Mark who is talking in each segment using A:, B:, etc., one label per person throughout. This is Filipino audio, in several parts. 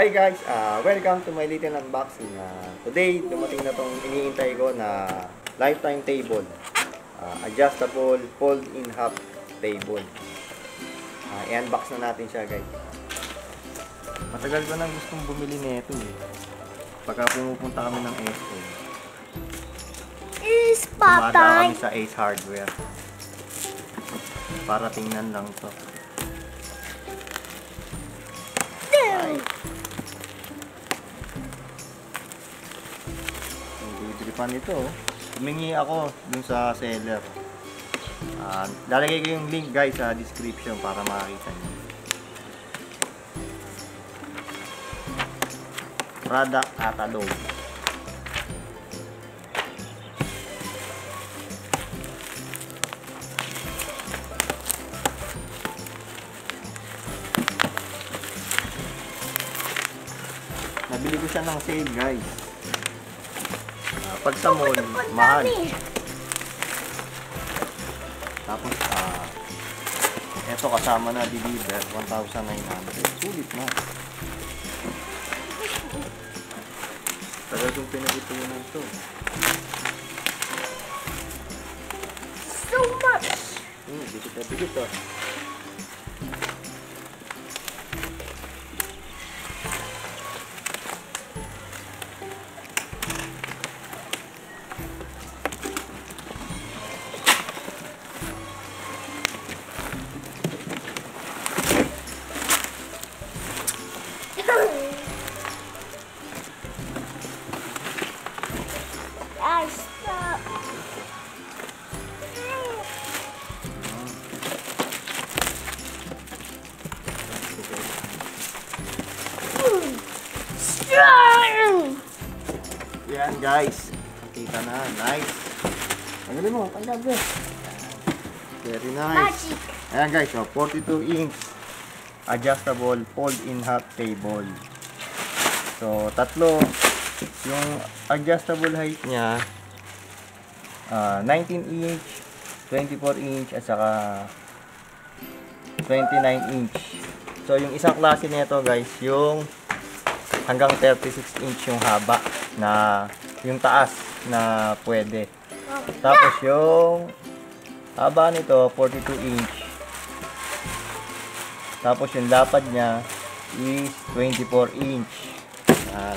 A: Hi guys, welcome to my little unboxing. Today, dumating na tong iniintay ko na lifetime table. Adjustable fold-in half table. I-unbox na natin siya guys. Matagal ko nang gustong bumili nito eh. Pagka pumupunta kami ng SO. Tumada kami sa Ace Hardware. Para tingnan lang to. Ay. Ang nito. Humingi ako dun sa seller. Lalagay ko yung link guys sa description para makakita nyo. Product catalog. Nabili ko siya ng sale guys. Pag sa mall, mahal. Tapos, eto kasama na deliver, 1,900. Sulit na. Tagal yung pinag-itunan to.
B: So much!
A: Bigit to.
B: Stop.
A: Yan guys. Kita na. Nice. Tanggalin mo. Tanggal. Very nice.
B: Magic.
A: Ayan guys. So 42 inch adjustable fold-in half table. So tatlo. Yung adjustable height niya 19 inch, 24 inch at saka 29 inch. So yung isang klase nito guys, yung hanggang 36 inch yung haba na yung taas na pwede. Tapos yung haba nito 42 inch. Tapos yung lapad niya is 24 inch. Yan.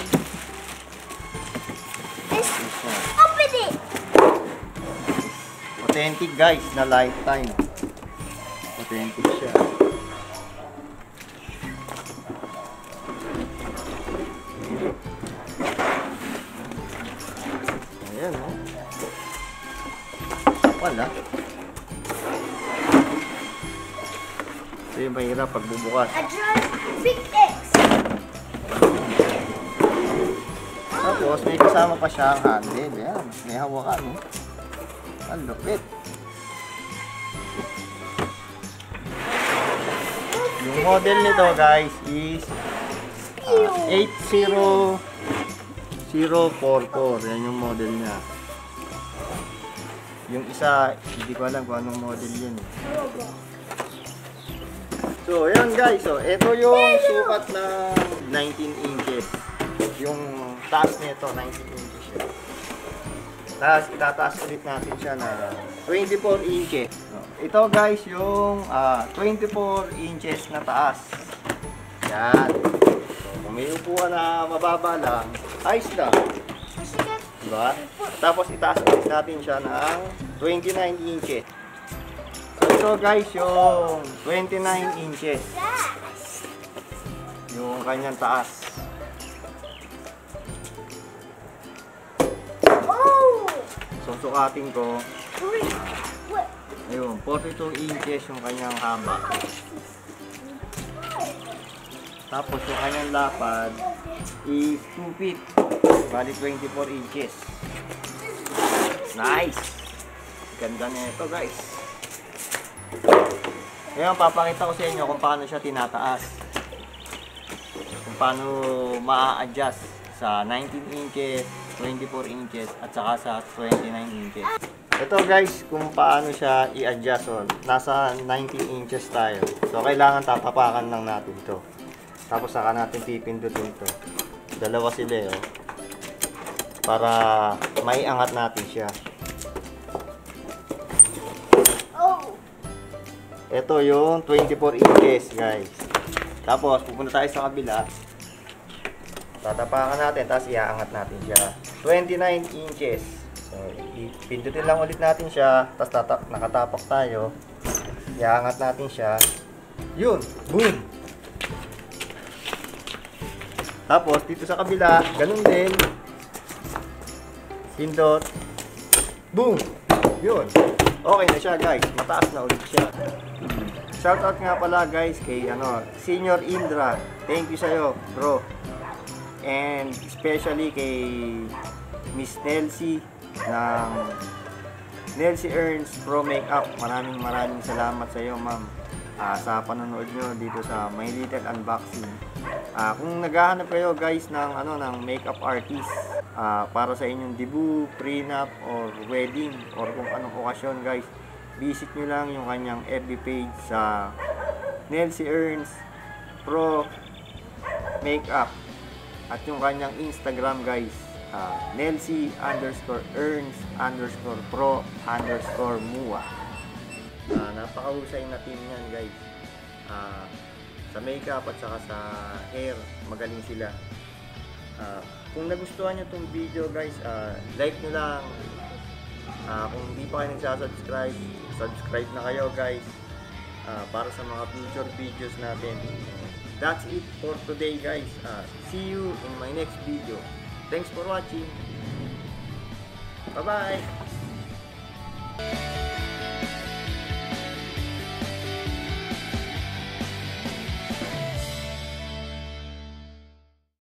B: Open it!
A: Authentic guys na lifetime. Authentic siya. Ayan o. Kapal ha. Ito yung mahirap pagbubukas.
B: Adjust big X.
A: Tapos may kasama pa siyang handle. Ayan. May hawakan o. Ang lupit. Yung model nito guys is 80044. Yan yung model niya. Yung isa, hindi ko alam kung anong model yun. So, ayan guys. So, ito yung sukat na 19 inches. Yung taas nito, 19 inches yun. Tapos, itataas ulit natin siya na 24 inches. Ito guys, yung 24 inches na taas. Yan. So, kung may upuan na mababa lang, ayos lang. Diba? Tapos, itaas ulit natin siya ng 29 inches. So, ito guys, yung 29 inches. Yung kanyang taas. So, sukatin ko. Ayun, 42 inches yung kanyang haba. Tapos, yung kanyang lapad is 2 feet. Bali, 24 inches. Nice! Ganda na ito, guys. Ngayon, papakita ko sa inyo kung paano siya tinataas. Kung paano ma-adjust sa 19 inches, 24 inches at saka sa 29 inches. Ito guys, kung paano siya i-adjust. So, nasa 19 inches tayo. So, kailangan tatapakan lang natin ito. Tapos saka natin pipindutin to. Dalawa sila oh. Para maiangat natin siya.
B: Oh.
A: Ito yung 24 inches guys. Tapos pupunta tayo sa kabila. Tatapakan natin, tapos iaangat natin siya. 29 inches. So, pindutin lang ulit natin siya. Tapos nakatapak tayo. Iaangat natin siya. Yun! Boom! Tapos, dito sa kabila, ganun din. Pindot. Boom! Yun. Okay na siya guys. Mataas na ulit siya. Shoutout nga pala guys kay Senior Indra. Thank you sa'yo bro. And especially kay Miss Nelsie ng Nelsie Earns Pro Makeup. Maraming salamat sa iyo ma'am sa panonood nyo dito sa My Little Unboxing. Kung naghahanap kayo guys ng ng makeup artist para sa inyong debut, prenup or wedding or kung anong okasyon guys, visit nyo lang yung kanyang FB page sa Nelsie Earns Pro Makeup at yung kanyang Instagram guys, Nelsie_Earns_Pro_Mua. Napakahusay na team yan guys. Sa makeup at saka sa hair, magaling sila. Kung nagustuhan nyo itong video guys, like nyo lang. Kung hindi pa kayo nagsasubscribe, subscribe na kayo guys para sa mga future videos natin. That's it for today guys. See you in my next video. Thanks for watching. Bye bye.